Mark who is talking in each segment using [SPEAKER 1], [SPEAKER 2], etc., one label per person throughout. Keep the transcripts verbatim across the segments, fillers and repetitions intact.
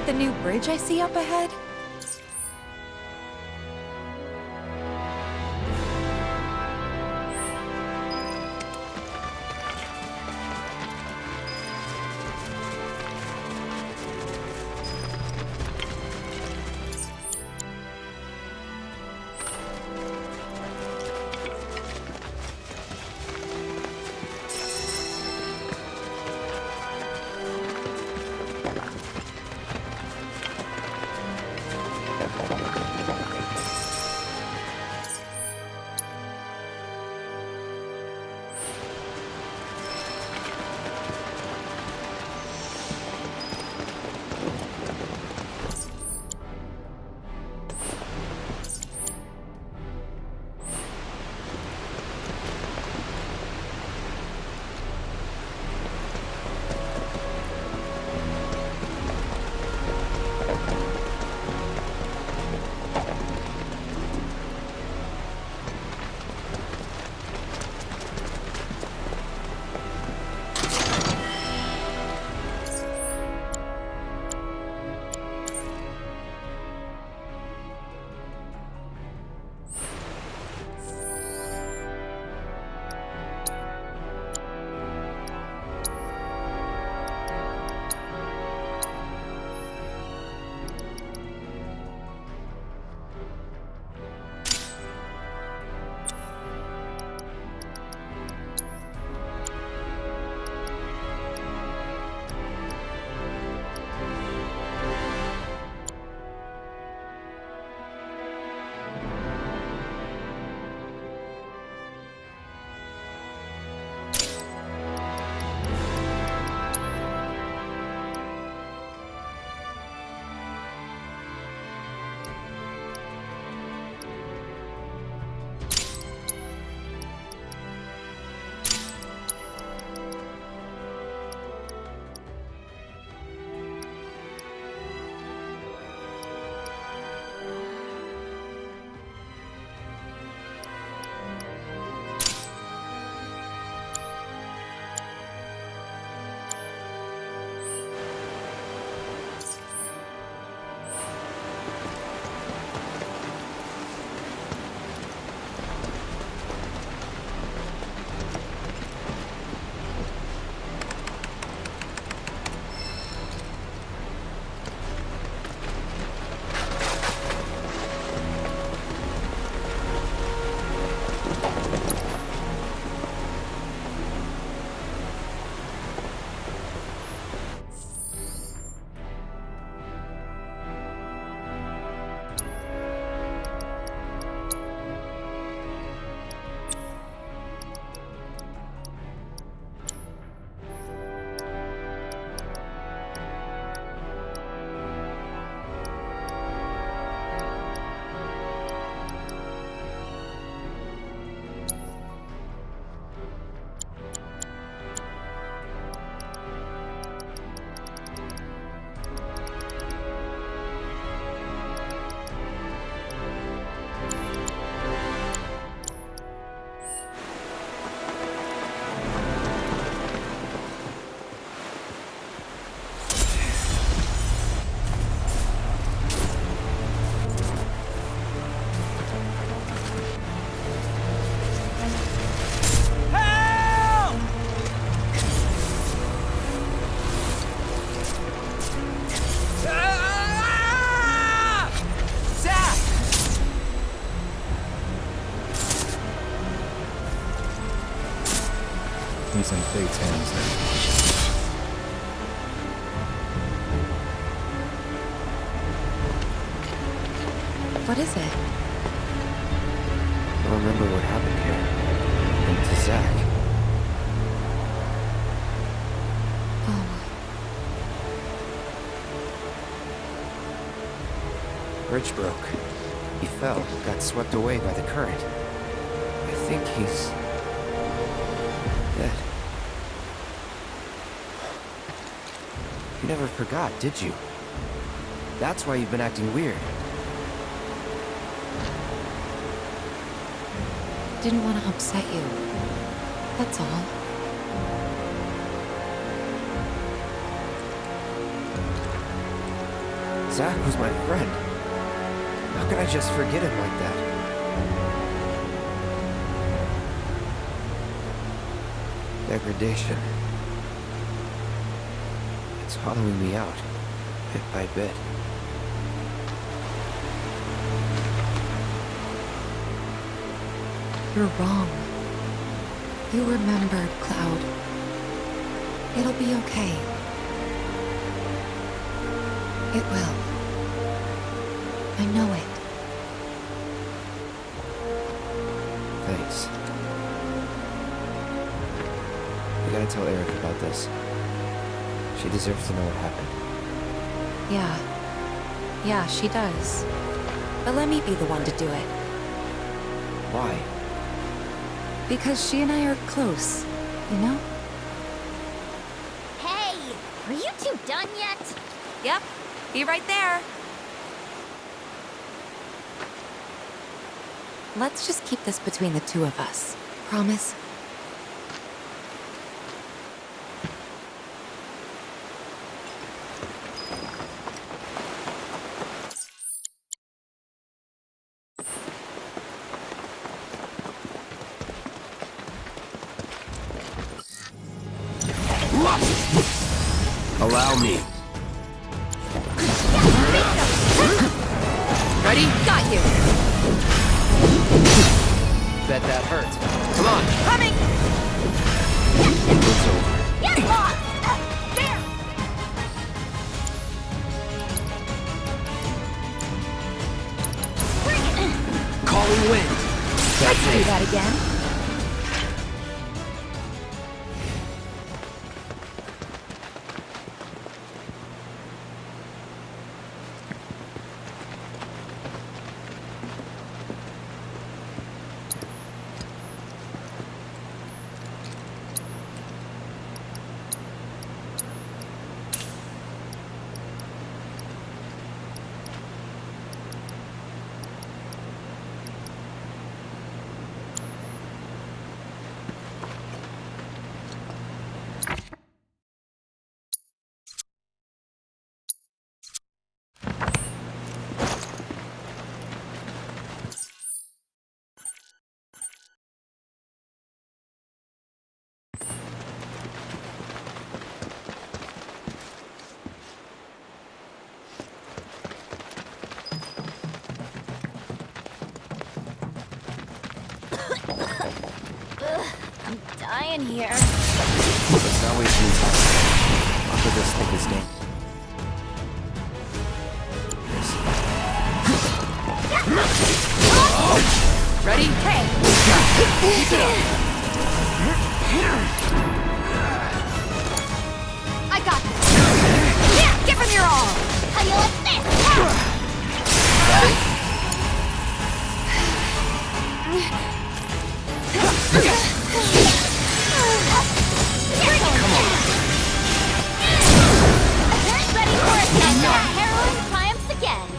[SPEAKER 1] the new bridge I see up ahead?
[SPEAKER 2] He's in Fate's hands now.
[SPEAKER 1] What is it?
[SPEAKER 3] I don't remember what happened here. And to Zack.
[SPEAKER 1] Oh.
[SPEAKER 3] Bridge broke. He fell, got swept away by the current. I think he's... dead. You never forgot, did you? That's why you've been acting weird.
[SPEAKER 1] Didn't want to upset you. That's all.
[SPEAKER 3] Zack was my friend. How could I just forget him like that? Degradation. It's hollowing me out, bit by bit.
[SPEAKER 1] You're wrong. You remembered, Cloud. It'll be okay. It will. I know it.
[SPEAKER 3] Thanks. We gotta tell Eric about this. She deserves to know what happened.
[SPEAKER 1] Yeah. Yeah, she does. But let me be the one to do it.
[SPEAKER 3] Why?
[SPEAKER 1] Because she and I are close, you know?
[SPEAKER 4] Hey! Are you two done yet?
[SPEAKER 1] Yep. Be right there. Let's just keep this between the two of us. Promise?
[SPEAKER 3] Allow me.
[SPEAKER 1] Ready? Got you!
[SPEAKER 3] Bet that hurt. Come on.
[SPEAKER 1] Coming!
[SPEAKER 3] It's over.
[SPEAKER 4] Get lost! There! Bring it!
[SPEAKER 3] Calling wind. That's
[SPEAKER 1] Do
[SPEAKER 3] it.
[SPEAKER 1] that again?
[SPEAKER 4] Dying here.
[SPEAKER 3] Let's not waste any time. After this thick as game.
[SPEAKER 1] Ready? Hey!
[SPEAKER 3] Keep it up.
[SPEAKER 4] I got this.
[SPEAKER 1] Yeah! Give him your all!
[SPEAKER 4] How you like this?
[SPEAKER 3] Come on.
[SPEAKER 4] Ready for it, and our heroine triumphs again.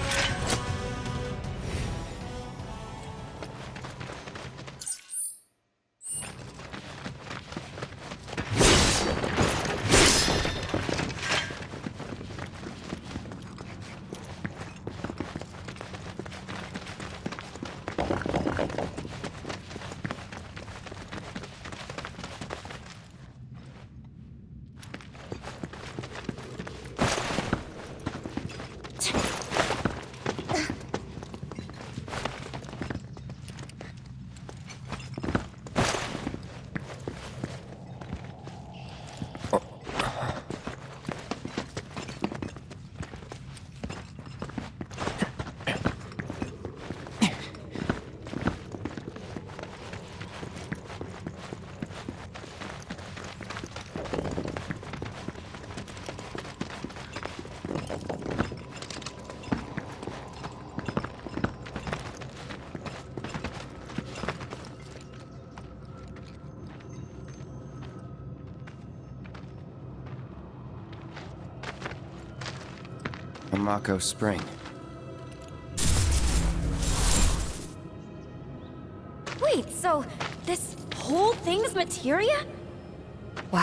[SPEAKER 3] Mako Spring.
[SPEAKER 4] Wait, so this whole thing's materia?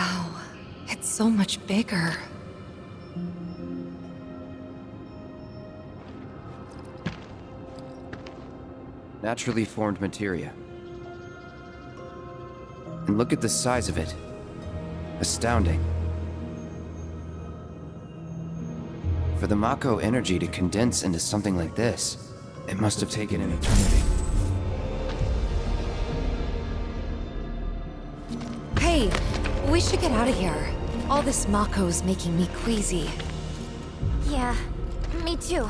[SPEAKER 1] Wow. It's so much bigger.
[SPEAKER 3] Naturally formed materia. And look at the size of it. Astounding. For the Mako energy to condense into something like this, it must have taken an eternity.
[SPEAKER 1] Hey, we should get out of here. All this Mako's making me queasy.
[SPEAKER 4] Yeah, me too.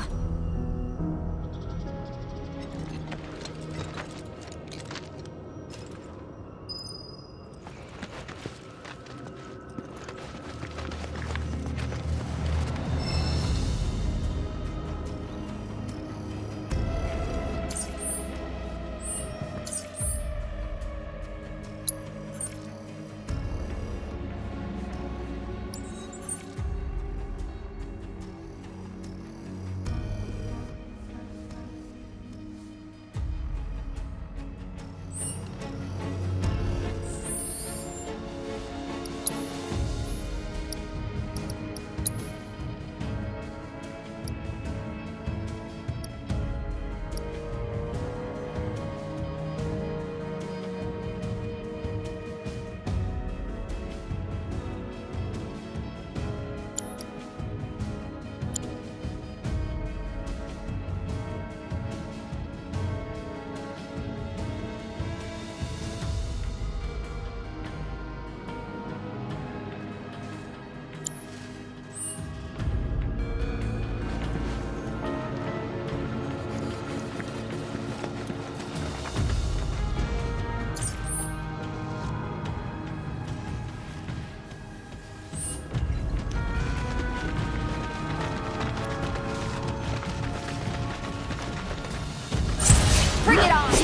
[SPEAKER 4] Bring it on!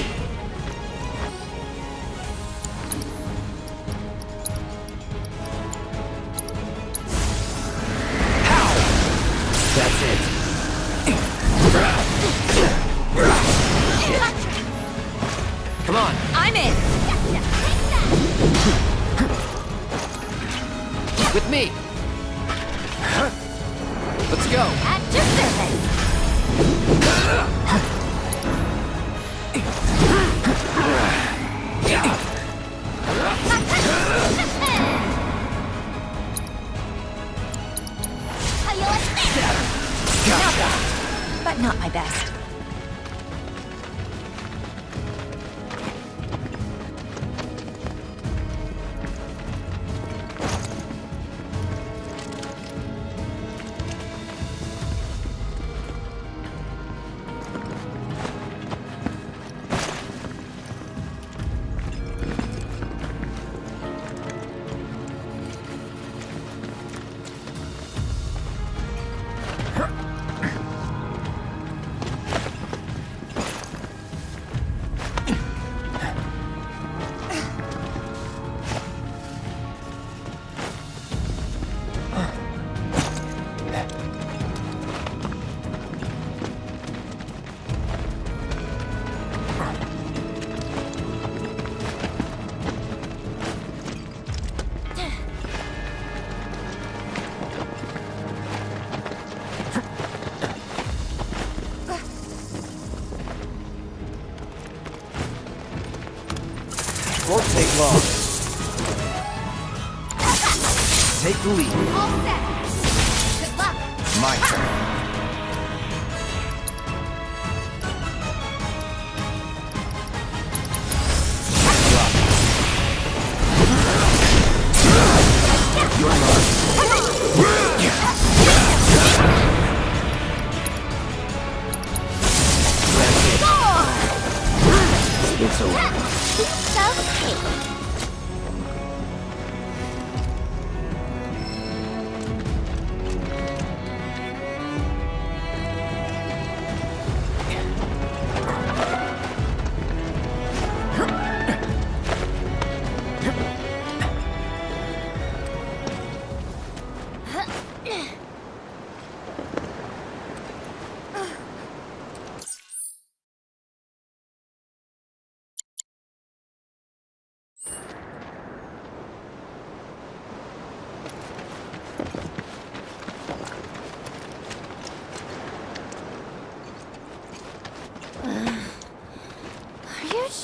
[SPEAKER 3] How? That's it. Come on.
[SPEAKER 4] I'm in!
[SPEAKER 3] With me. Let's go.
[SPEAKER 4] At your service!
[SPEAKER 1] But not my best.
[SPEAKER 3] Won't take long. Take the lead.
[SPEAKER 4] All set! Good luck!
[SPEAKER 3] My turn. You're mine. It's over.
[SPEAKER 4] Okay.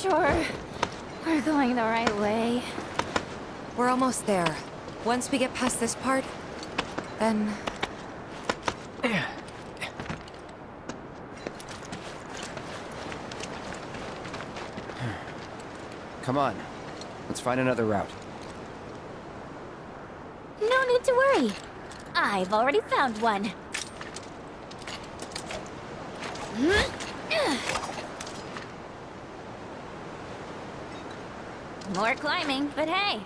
[SPEAKER 4] sure we're going the right way?
[SPEAKER 1] We're almost there. Once we get past this part, then...
[SPEAKER 3] Come on. Let's find another route.
[SPEAKER 4] No need to worry. I've already found one. More climbing, but hey.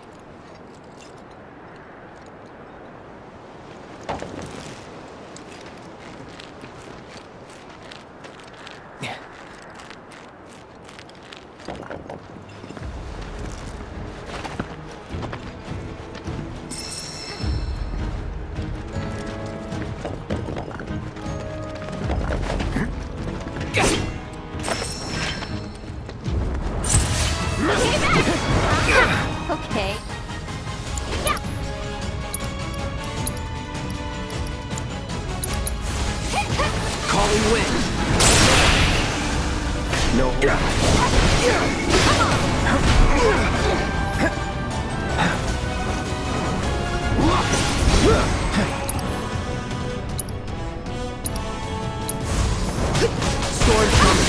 [SPEAKER 4] Okay. Yeah.
[SPEAKER 3] Calling wind. No. Sword coming.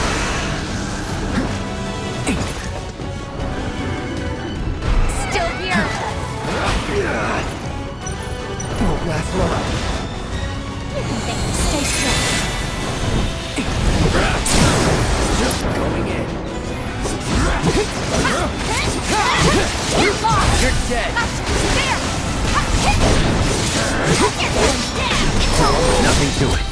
[SPEAKER 4] Still here.
[SPEAKER 3] Won't last long.
[SPEAKER 4] Stay strong.
[SPEAKER 3] Just going in.
[SPEAKER 4] Get lost.
[SPEAKER 3] You're dead.
[SPEAKER 4] There.
[SPEAKER 3] Nothing to it.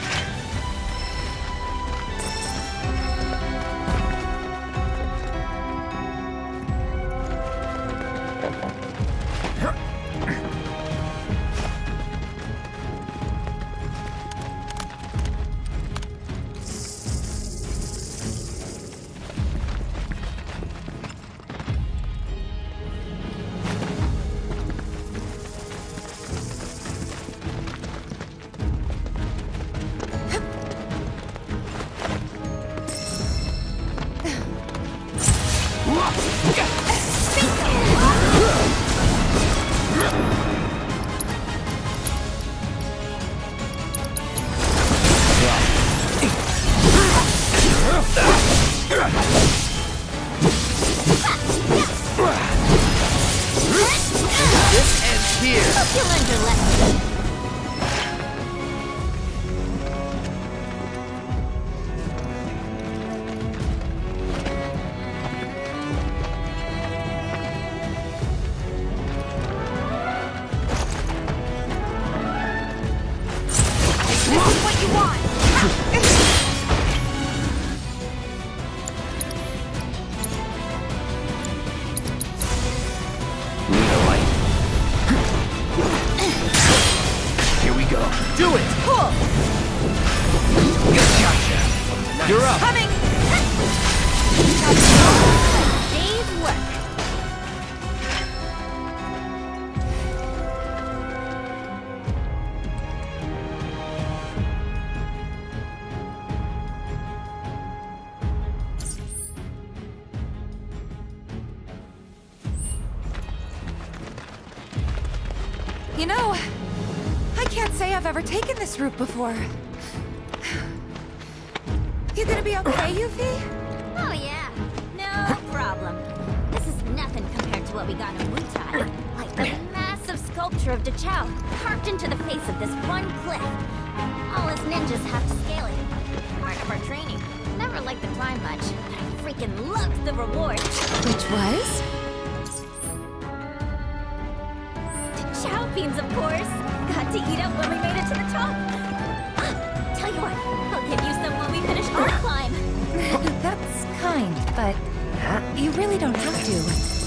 [SPEAKER 3] This ends here.
[SPEAKER 4] Hope you learned your lesson. This is what you want.
[SPEAKER 3] Need a light? Here we go. Do it!
[SPEAKER 4] Cool.
[SPEAKER 3] Gotcha. You're up.
[SPEAKER 4] Coming. Day's work.
[SPEAKER 1] You know, I can't say I've ever taken this route before. You gonna be okay, Yuffie?
[SPEAKER 4] Oh yeah, no problem. This is nothing compared to what we got in Wutai. Like the massive sculpture of Dachau carved into the face of this one cliff. All us ninjas have to scale it. Part of our training. Never liked the climb much, but I freaking loved the reward.
[SPEAKER 1] Which was?
[SPEAKER 4] Chow beans, of course. Got to eat up when we made it to the top. Ah, tell you what, I'll give you some when we finish our climb.
[SPEAKER 1] That's kind, but you really don't have to.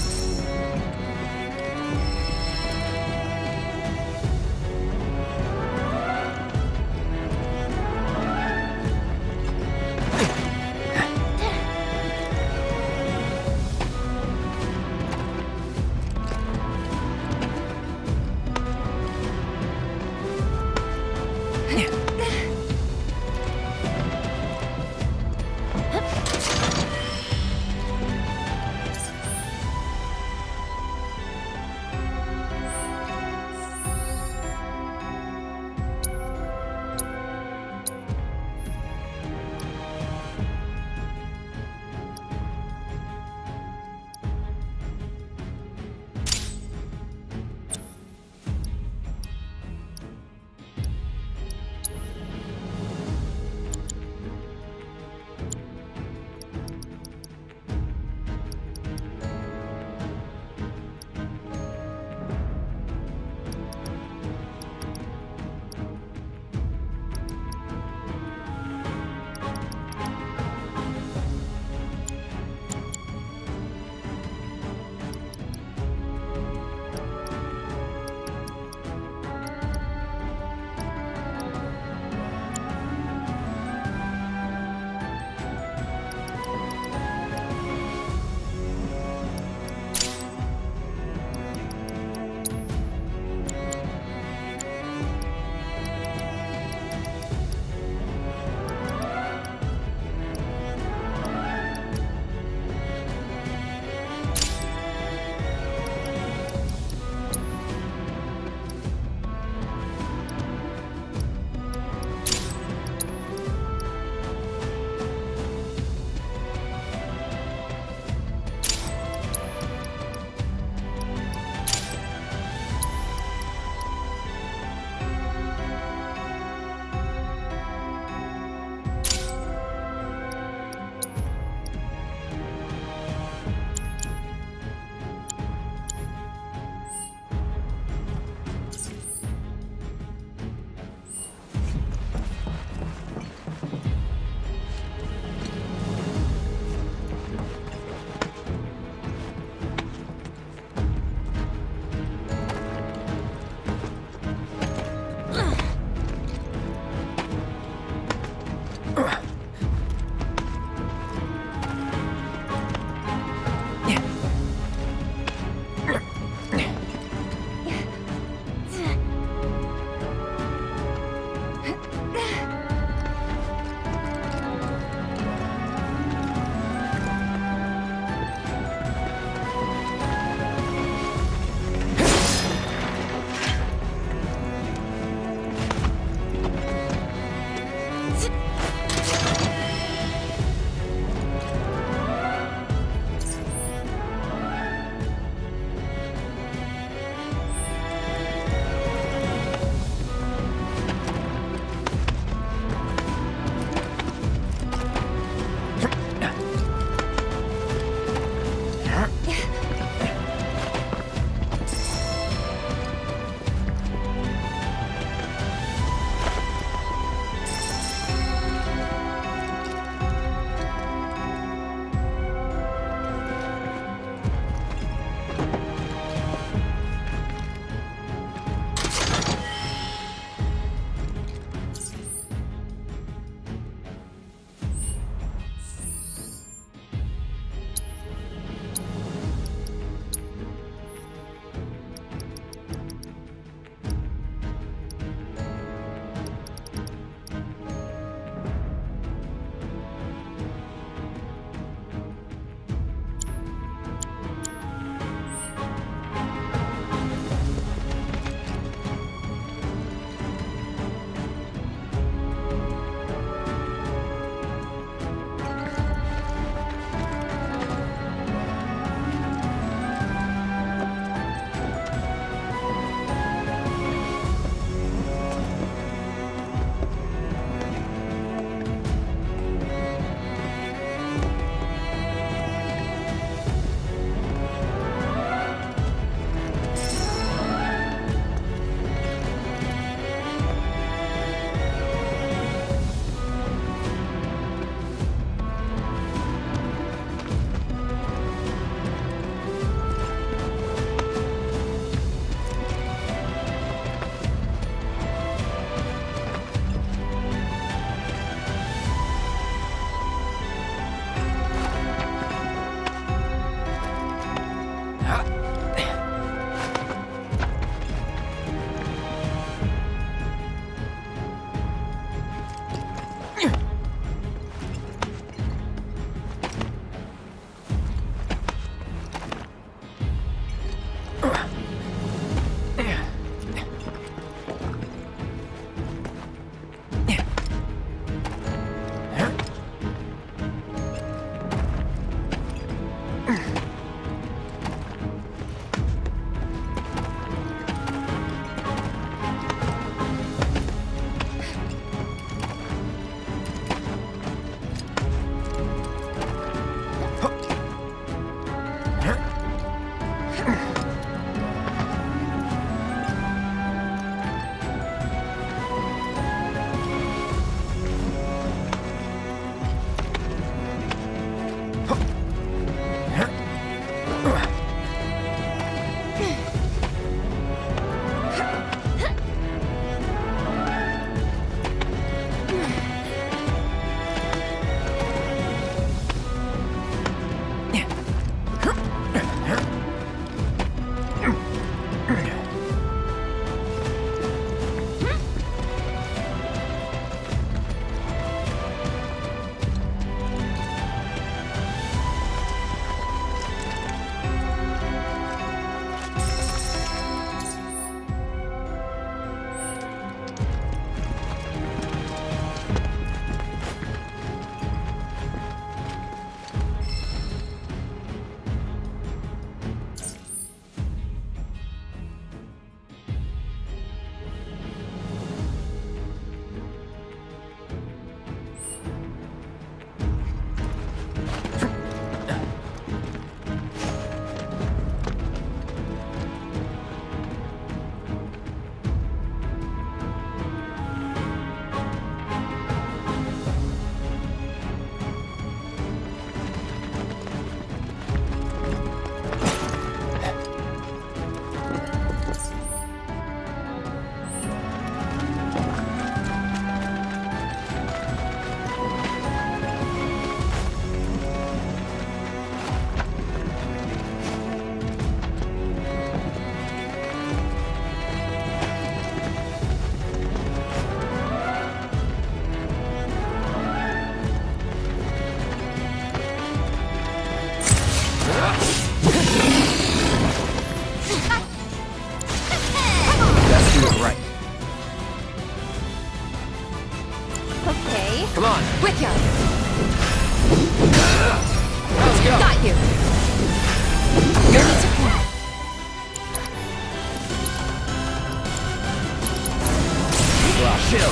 [SPEAKER 3] chill.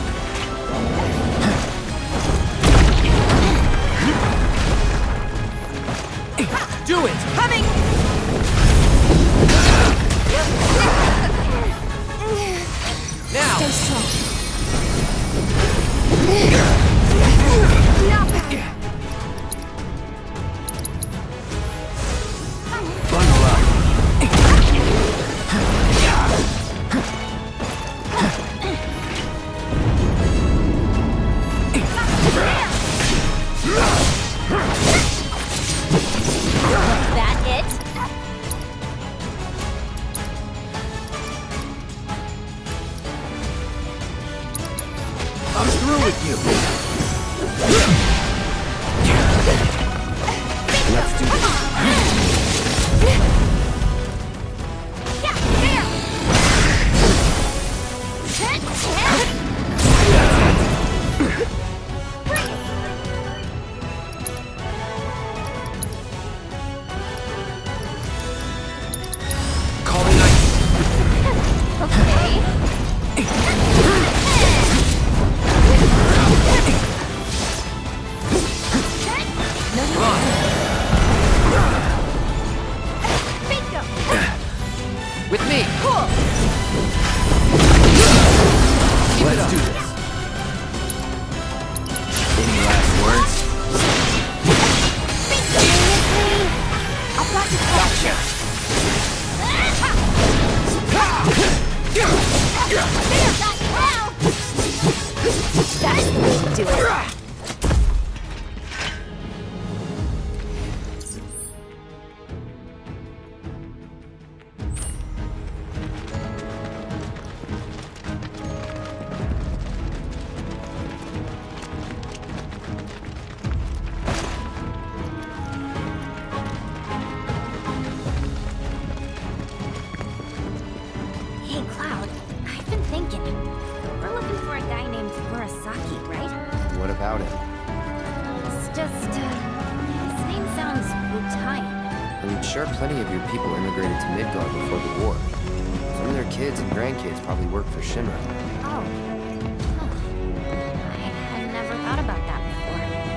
[SPEAKER 3] Do it!
[SPEAKER 4] Coming!
[SPEAKER 3] Now!
[SPEAKER 1] Stay strong.
[SPEAKER 4] Not bad.
[SPEAKER 3] Bundle up.
[SPEAKER 4] That it?
[SPEAKER 3] I'm through with you. Let's do this.
[SPEAKER 4] Yeah, there!
[SPEAKER 3] Call it night.
[SPEAKER 4] Okay.
[SPEAKER 3] Come on.
[SPEAKER 4] Bingo!
[SPEAKER 3] With me.
[SPEAKER 4] Cool!
[SPEAKER 3] Let's do this. Any last words?
[SPEAKER 4] I'll practice that.
[SPEAKER 3] Gotcha.
[SPEAKER 4] There's that now! That's the way to do it. Hey, Cloud, I've been thinking. We're looking for a guy named Murasaki, right?
[SPEAKER 3] What about him?
[SPEAKER 4] It's just, uh, his name sounds Italian.
[SPEAKER 3] I'm sure plenty of your people immigrated to Midgard before the war. Some of their kids and grandkids probably work for Shinra.
[SPEAKER 4] Oh. Huh. I had never thought about that before.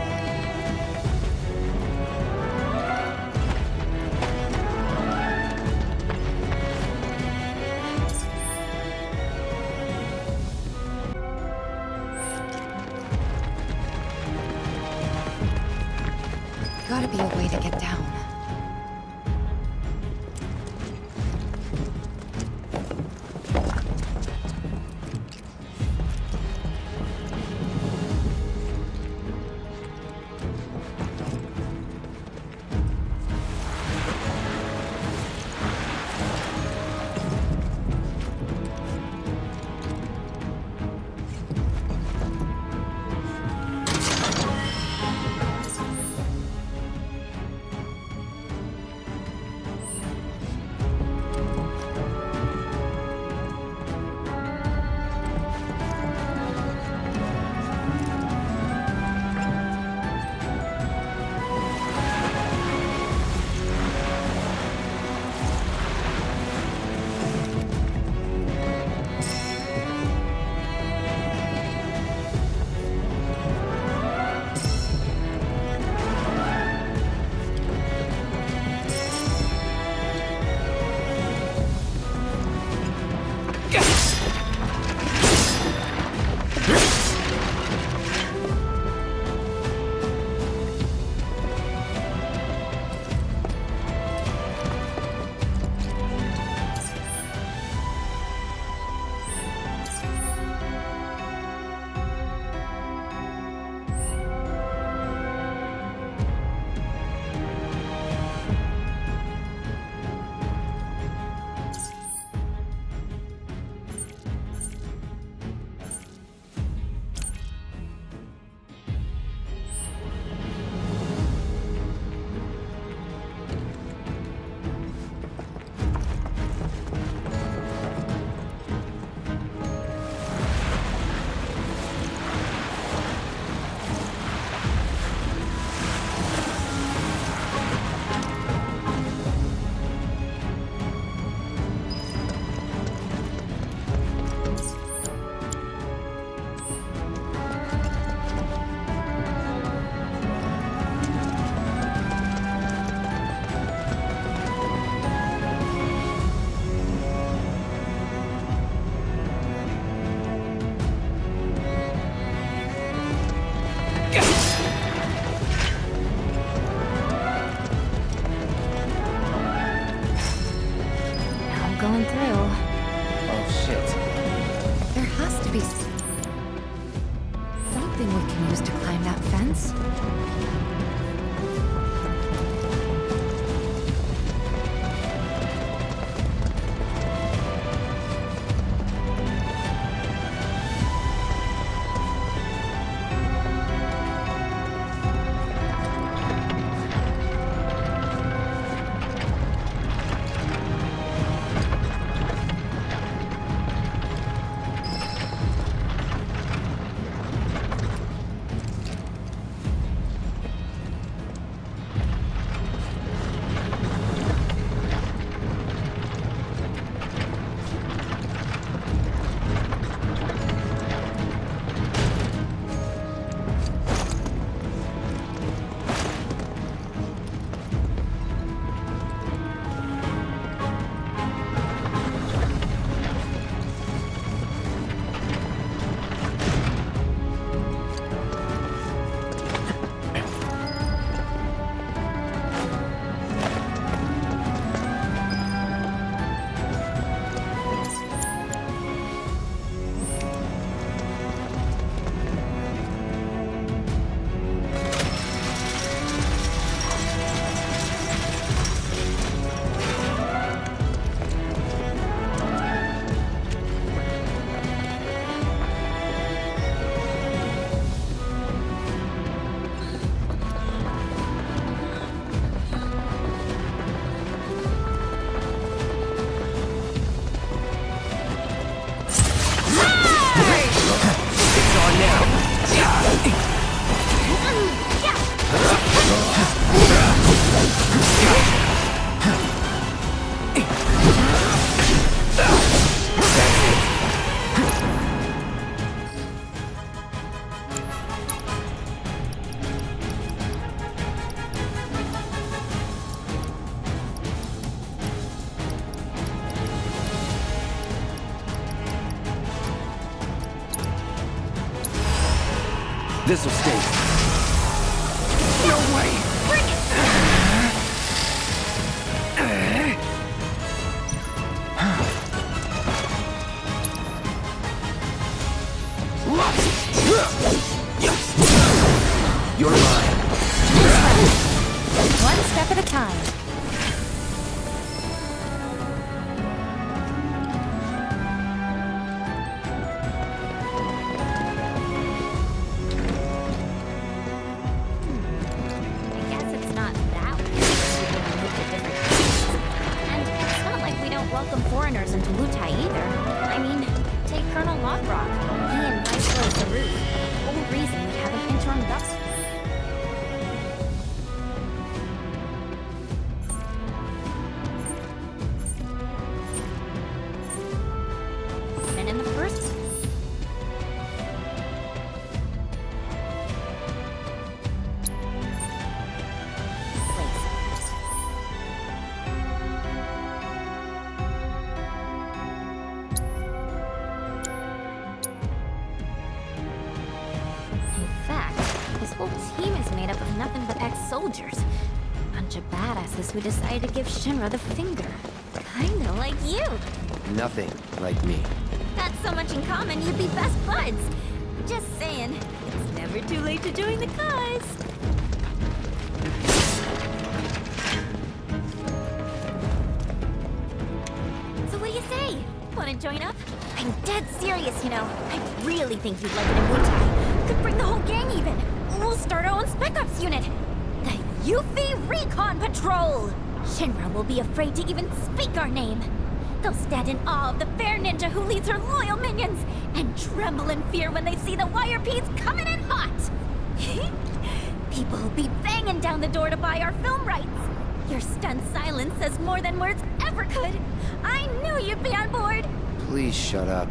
[SPEAKER 1] Gotta be a way to get down. be something we can use to climb that fence.
[SPEAKER 3] This'll stay. No way!
[SPEAKER 4] Bring it!
[SPEAKER 3] You're mine.
[SPEAKER 1] One step at a time.
[SPEAKER 4] Soldiers. Bunch of badasses who decided to give Shinra the finger. Kinda like you.
[SPEAKER 3] Nothing like me.
[SPEAKER 4] Got so much in common, you'd be best buds. Just saying, it's never too late to join the cause. So what do you say? Wanna join up? I'm dead serious, you know. I really think you'd like it in Wutai. Could bring the whole gang even. We'll start our own Spec Ops unit. Yuffie Recon Patrol! Shinra will be afraid to even speak our name. They'll stand in awe of the fair ninja who leads her loyal minions, and tremble in fear when they see the wire peas coming in hot! People will be banging down the door to buy our film rights. Your stunned silence says more than words ever could. I knew you'd be on board!
[SPEAKER 3] Please shut up.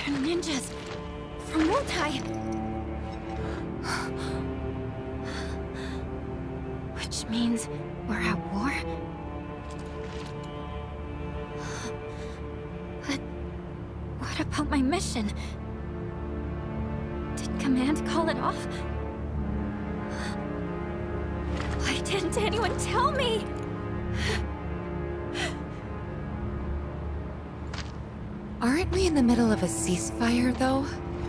[SPEAKER 4] They're ninjas from Wutai. Which means we're at war? But what about my mission? Did Command call it off? Why didn't anyone tell me?
[SPEAKER 1] Aren't we in the middle of a ceasefire, though?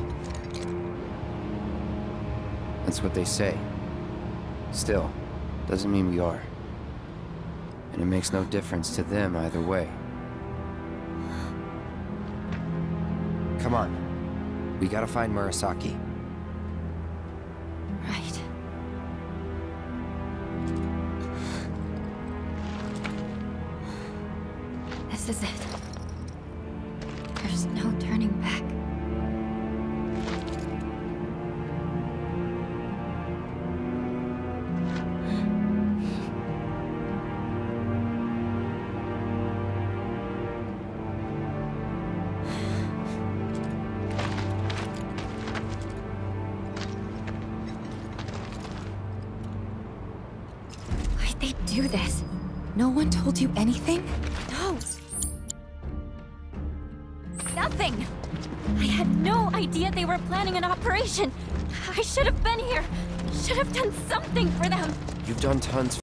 [SPEAKER 3] That's what they say. Still, doesn't mean we are. And it makes no difference to them either way. Come on. We gotta find Murasaki.
[SPEAKER 4] Right. This is it. There's no turning back. Why'd they do this?
[SPEAKER 1] No one told you anything?
[SPEAKER 4] No. Nothing! I had no idea they were planning an operation. I should have been here. Should have done something for them.
[SPEAKER 3] You've done tons